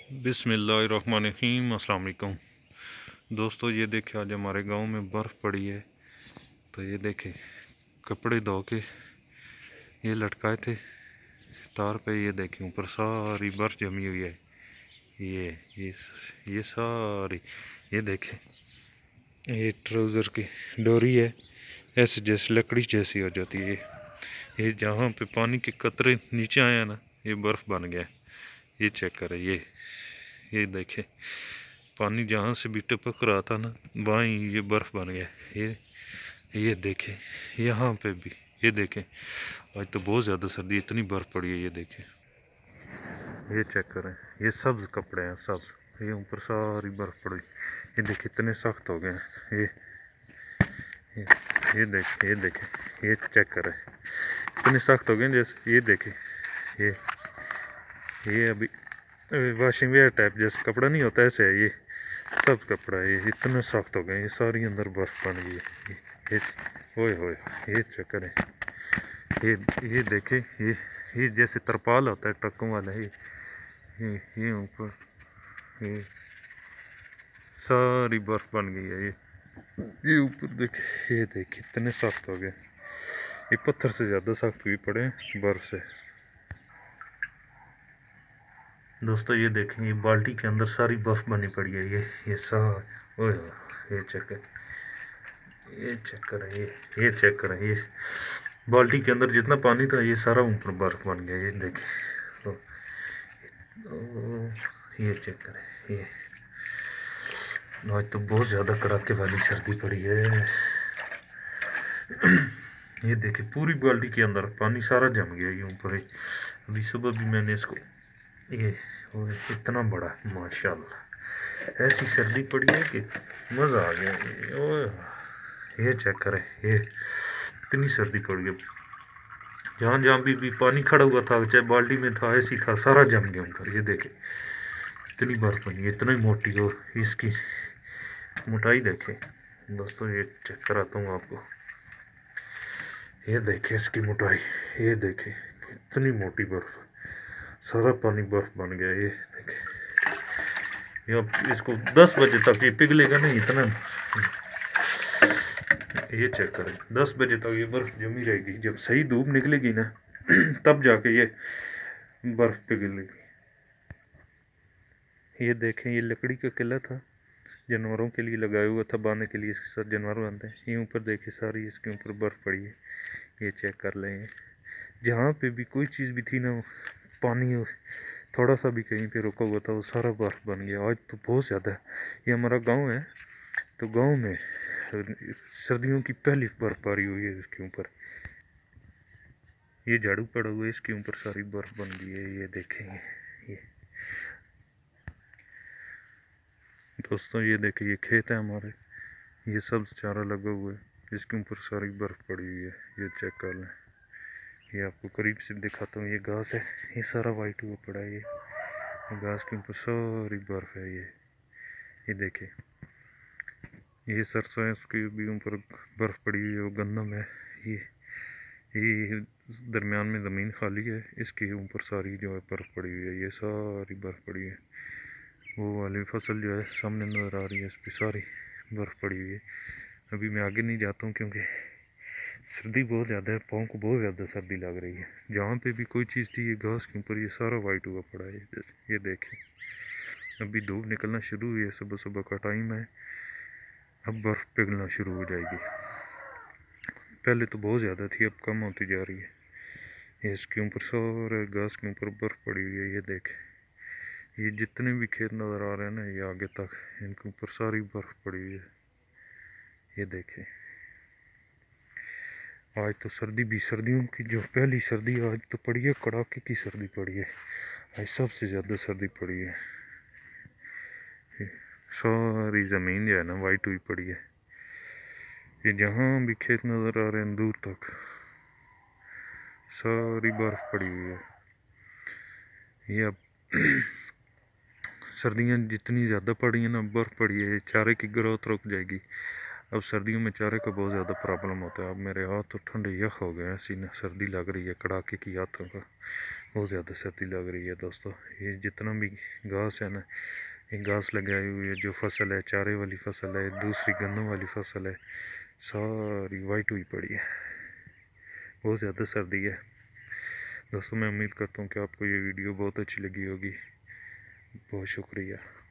बिस्मिल्लाहिर्रहमानिर्रहीम। अस्सलाम वालेकुम दोस्तों, ये देखे आज हमारे गांव में बर्फ़ पड़ी है। तो ये देखे कपड़े धो के ये लटकाए थे तार पे। ये देखे ऊपर सारी बर्फ़ जमी हुई है। ये ये सारी ये देखे ये ट्राउज़र की डोरी है, ऐसे जैसे लकड़ी जैसी हो जाती है। ये जहाँ पे पानी के कतरे नीचे आए हैं ना, ये बर्फ़ बन गया है। ये चेक करें, ये देखे पानी जहाँ से भी टपक रहा था ना, वहाँ ही ये बर्फ़ बन गया। ये देखें यहाँ पे भी, ये देखें आज तो बहुत ज़्यादा सर्दी, इतनी बर्फ़ पड़ी है। ये देखें, ये चेक करें, ये सब्ज़ कपड़े हैं सब्ज़। ये ऊपर सारी बर्फ़ पड़ी, ये देखें इतने सख्त हो गए हैं। ये ये देखें ये चेक करें, इतने सख्त हो गए जैसे। ये देखें ये अभी वॉशिंग वेयर टाइप जैसे कपड़ा नहीं होता, ऐसे है। ये सब कपड़ा है, ये इतने सख्त हो गए, ये सारी अंदर बर्फ़ बन गई है। ये ओए होए, ये चक्कर है। ये देखे, ये जैसे तरपाल होता है ट्रकों वाला, ये ऊपर ये सारी बर्फ़ बन गई है। ये ऊपर देखे, ये देखे इतने सख्त हो गए, ये पत्थर से ज़्यादा सख्त भी पड़े हैं बर्फ़ से। दोस्तों ये देखें, ये बाल्टी के अंदर सारी बर्फ़ बनी पड़ी है। ये सारी ओए ये चेक करें, ये चेक करें, ये बाल्टी के अंदर जितना पानी था ये सारा ऊपर बर्फ़ बन गया। ये देखें तो, ये चेक करें, ये आज तो बहुत ज़्यादा कड़ाके वाली सर्दी पड़ी है। ये देखें पूरी बाल्टी के अंदर पानी सारा जम गया ये ऊपर। अभी सुबह भी मैंने इसको ये इतना बड़ा माशाल्लाह ऐसी सर्दी पड़ी है कि मज़ा आ गया। ये चेक करें, ये इतनी सर्दी पड़ गई। जहाँ जहाँ भी पानी खड़ा हुआ था, चाहे बाल्टी में था, ऐसी था, सारा जम गया ऊपर। ये देखे इतनी बर्फ बनी, इतनी मोटी हो, इसकी मोटाई देखे दोस्तों। ये चेक कराता हूँ आपको, ये देखे इसकी मोटाई, ये देखे इतनी मोटी बर्फ, सारा पानी बर्फ बन गया। ये देखे, ये इसको 10 बजे तक ये पिघलेगा नहीं इतना। ये चेक करें, 10 बजे तक ये बर्फ़ जमी रहेगी। जब सही धूप निकलेगी ना तब जाके ये बर्फ़ पिघलेगी। ये देखें, ये लकड़ी का किला था, जानवरों के लिए लगाया हुआ था, बांधने के लिए, इसके साथ जानवर बांधते हैं। ये ऊपर देखे सारी इसके ऊपर बर्फ़ पड़ी है। ये चेक कर लें, जहाँ पे भी कोई चीज़ भी थी ना, पानी थोड़ा सा भी कहीं पे रुका हुआ था, वो सारा बर्फ़ बन गया। आज तो बहुत ज़्यादा। ये हमारा गांव है, तो गांव में सर्दियों की पहली बर्फबारी हुई है इसके ऊपर। ये झाड़ू पड़ा हुआ है, इसके ऊपर सारी बर्फ बन गई है। ये देखेंगे, ये दोस्तों ये देखिए, ये खेत है हमारे, ये सब चारा लगा हुआ है, इसके ऊपर सारी बर्फ पड़ी हुई है। ये चेक कर लें, ये आपको करीब से दिखाता हूँ। ये घास है, ये सारा वाइट हुआ पड़ा है। ये घास के ऊपर सारी बर्फ है। ये देखिए, ये सरसों है, उसके भी ऊपर बर्फ पड़ी हुई है। वो गंदम है, ये दरमियान में ज़मीन खाली है, इसके ऊपर सारी जो है बर्फ़ पड़ी हुई है। ये सारी बर्फ़ पड़ी है। वो वाली फसल जो है सामने नज़र आ रही है, इस पर सारी बर्फ़ पड़ी हुई है। अभी मैं आगे नहीं जाता हूँ क्योंकि सर्दी बहुत ज़्यादा है, पाँव को बहुत ज़्यादा सर्दी लग रही है। जहाँ पे भी कोई चीज़ थी, ये घास के ऊपर ये सारा वाइट हुआ पड़ा है। ये देखें, अभी धूप निकलना शुरू हुई है, सुबह सुबह का टाइम है, अब बर्फ़ पिघलना शुरू हो जाएगी। पहले तो बहुत ज़्यादा थी, अब कम होती जा रही है। इसके ऊपर सारे घास के ऊपर बर्फ़ पड़ी हुई है। ये देखें, ये जितने भी खेत नज़र आ रहे हैं ना, ये आगे तक, इनके ऊपर सारी बर्फ़ पड़ी हुई है। ये देखें, आज तो सर्दी भी, सर्दियों की जो पहली सर्दी आज तो पड़ी है, कड़ाके की सर्दी पड़ी है। आज सबसे ज़्यादा सर्दी पड़ी है। सारी ज़मीन जो है ना वाइट हुई पड़ी है। ये जहाँ भी खेत नज़र आ रहे हैं दूर तक सारी बर्फ़ पड़ी हुई है। ये अब सर्दियाँ जितनी ज़्यादा पड़ी हैं ना, बर्फ़ पड़ी है, चारे की ग्रोथ रुक जाएगी। अब सर्दियों में चारे का बहुत ज़्यादा प्रॉब्लम होता है। अब मेरे हाथ तो ठंडे यख हो गए हैं, सीना सर्दी लग रही है, कड़ाके की हाथों का बहुत ज़्यादा सर्दी लग रही है दोस्तों। ये जितना भी घास है ना, ये घास लगाई हुई है, जो फसल है चारे वाली फसल है, दूसरी गन्नों वाली फसल है, सारी वाइट हुई पड़ी है, बहुत ज़्यादा सर्दी है दोस्तों। मैं उम्मीद करता हूँ कि आपको ये वीडियो बहुत अच्छी लगी होगी। बहुत शुक्रिया।